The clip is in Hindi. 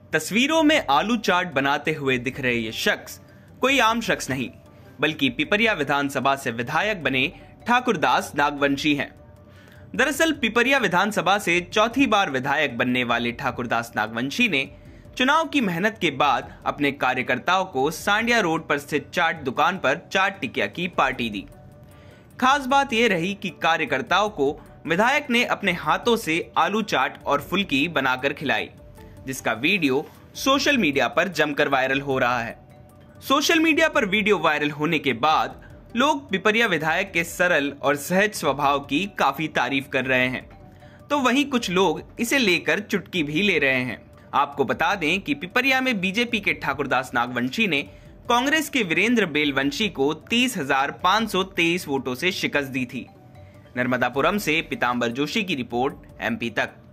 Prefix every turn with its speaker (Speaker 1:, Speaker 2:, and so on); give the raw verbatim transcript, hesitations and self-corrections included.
Speaker 1: तस्वीरों में आलू चाट बनाते हुए दिख रहे ये शख्स कोई आम शख्स नहीं, बल्कि पिपरिया विधानसभा से विधायक बने ठाकुरदास नागवंशी हैं। दरअसल पिपरिया विधानसभा से चौथी बार विधायक बनने वाले ठाकुरदास नागवंशी ने चुनाव की मेहनत के बाद अपने कार्यकर्ताओं को सांडिया रोड पर स्थित चाट दुकान पर चाट टिकिया की पार्टी दी। खास बात यह रही कि कार्यकर्ताओं को विधायक ने अपने हाथों से आलू चाट और फुल्की बनाकर खिलाई, जिसका वीडियो सोशल मीडिया पर जमकर वायरल हो रहा है। सोशल मीडिया पर वीडियो वायरल होने के बाद लोग पिपरिया विधायक के सरल और सहज स्वभाव की काफी तारीफ कर रहे हैं, तो वहीं कुछ लोग इसे लेकर चुटकी भी ले रहे हैं। आपको बता दें कि पिपरिया में बीजेपी के ठाकुरदास नागवंशी ने कांग्रेस के वीरेंद्र बेलवंशी को तीस हजार पाँच सौ तेईस वोटों से शिकस्त दी थी। नर्मदापुरम से पीतांबर जोशी की रिपोर्ट, एमपी तक।